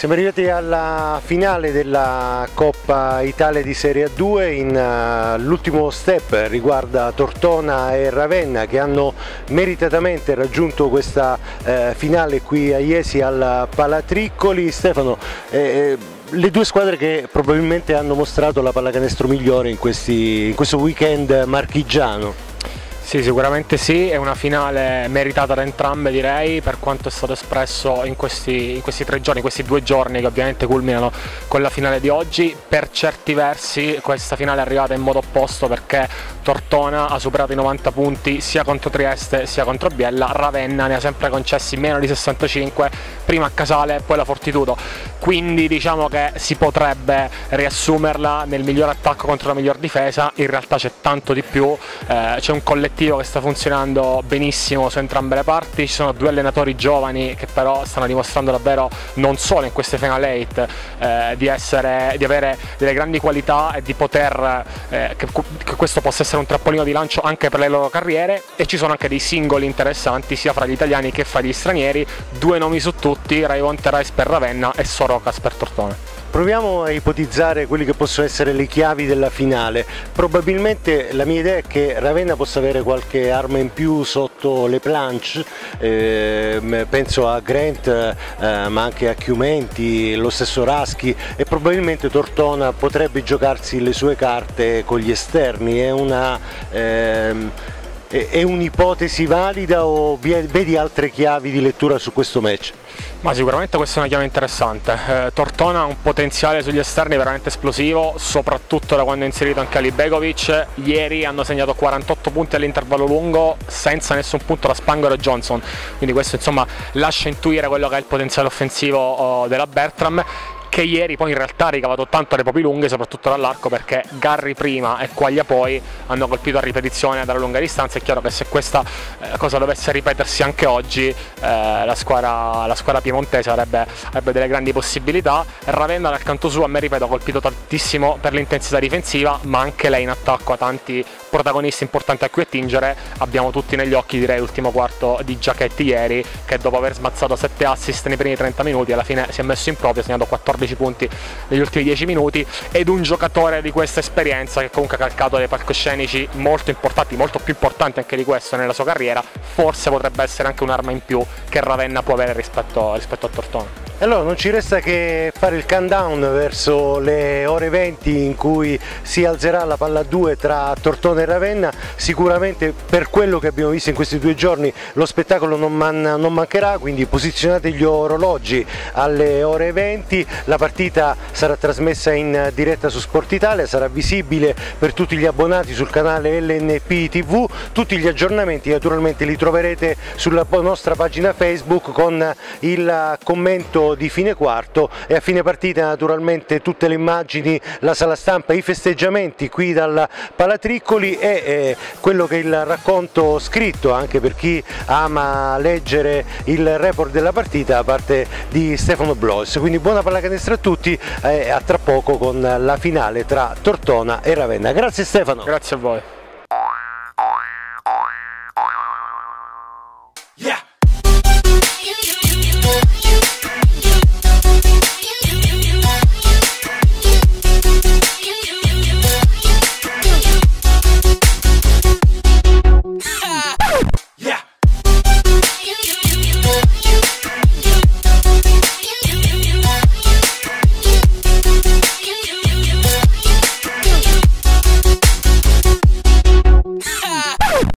Siamo arrivati alla finale della Coppa Italia di Serie A2, l'ultimo step riguarda Tortona e Ravenna che hanno meritatamente raggiunto questa finale qui a Iesi al Palatriccoli. Stefano, le due squadre che probabilmente hanno mostrato la pallacanestro migliore in questo weekend marchigiano. Sì, sicuramente sì, è una finale meritata da entrambe, direi, per quanto è stato espresso in questi 3 giorni, questi 2 giorni che ovviamente culminano con la finale di oggi. Per certi versi questa finale è arrivata in modo opposto, perché Tortona ha superato i 90 punti sia contro Trieste sia contro Biella, Ravenna ne ha sempre concessi meno di 65, prima a Casale poi la Fortitudo, quindi diciamo che si potrebbe riassumerla nel miglior attacco contro la miglior difesa. In realtà c'è tanto di più, c'è un collettivo che sta funzionando benissimo su entrambe le parti, ci sono 2 allenatori giovani che però stanno dimostrando davvero, non solo in queste Final 8, di avere delle grandi qualità e di poter che questo possa essere un trampolino di lancio anche per le loro carriere, e ci sono anche dei singoli interessanti sia fra gli italiani che fra gli stranieri. 2 nomi su tutti, Raivon Terrais per Ravenna e Sorocas per Tortona. Proviamo a ipotizzare quelli che possono essere le chiavi della finale. Probabilmente la mia idea è che Ravenna possa avere qualche arma in più sotto le planche, penso a Grant, ma anche a Chiumenti, lo stesso Raschi, e probabilmente Tortona potrebbe giocarsi le sue carte con gli esterni. È un'ipotesi valida o vedi altre chiavi di lettura su questo match? Ma sicuramente questa è una chiave interessante. Tortona ha un potenziale sugli esterni veramente esplosivo, soprattutto da quando è inserito anche Ali Begovic. Ieri hanno segnato 48 punti all'intervallo lungo senza nessun punto da Spangolo e Johnson, quindi questo insomma lascia intuire quello che è il potenziale offensivo della Bertram, che ieri poi in realtà ha ricavato tanto alle proprie lunghe, soprattutto dall'arco, perché Garri prima e Quaglia poi hanno colpito a ripetizione dalla lunga distanza. È chiaro che se questa cosa dovesse ripetersi anche oggi, la squadra piemontese avrebbe delle grandi possibilità. Ravenna dal canto suo, a me ripeto, ha colpito tantissimo per l'intensità difensiva, ma anche lei in attacco ha tanti protagonisti importanti a cui attingere. Abbiamo tutti negli occhi, direi, l'ultimo quarto di Giachetti ieri, che dopo aver smazzato 7 assist nei primi 30 minuti alla fine si è messo in proprio, ha segnato 14 punti negli ultimi 10 minuti, ed un giocatore di questa esperienza che comunque ha calcato dei palcoscenici molto importanti, molto più importanti anche di questo nella sua carriera. Forse potrebbe essere anche un'arma in più che Ravenna può avere rispetto a Tortona. Allora non ci resta che fare il countdown verso le ore 20 in cui si alzerà la palla a 2 tra Tortona e Ravenna. Sicuramente per quello che abbiamo visto in questi 2 giorni lo spettacolo non mancherà, quindi posizionate gli orologi alle ore 20. La partita sarà trasmessa in diretta su Sport Italia, sarà visibile per tutti gli abbonati sul canale LNP TV. Tutti gli aggiornamenti naturalmente li troverete sulla nostra pagina Facebook con il commento di fine quarto, e a fine partita naturalmente tutte le immagini, la sala stampa, i festeggiamenti qui dal Palatriccoli e quello che è il racconto scritto anche per chi ama leggere il report della partita da parte di Stefano Blois. Quindi buona pallacanestro a tutti e a tra poco con la finale tra Tortona e Ravenna. Grazie Stefano. Grazie a voi.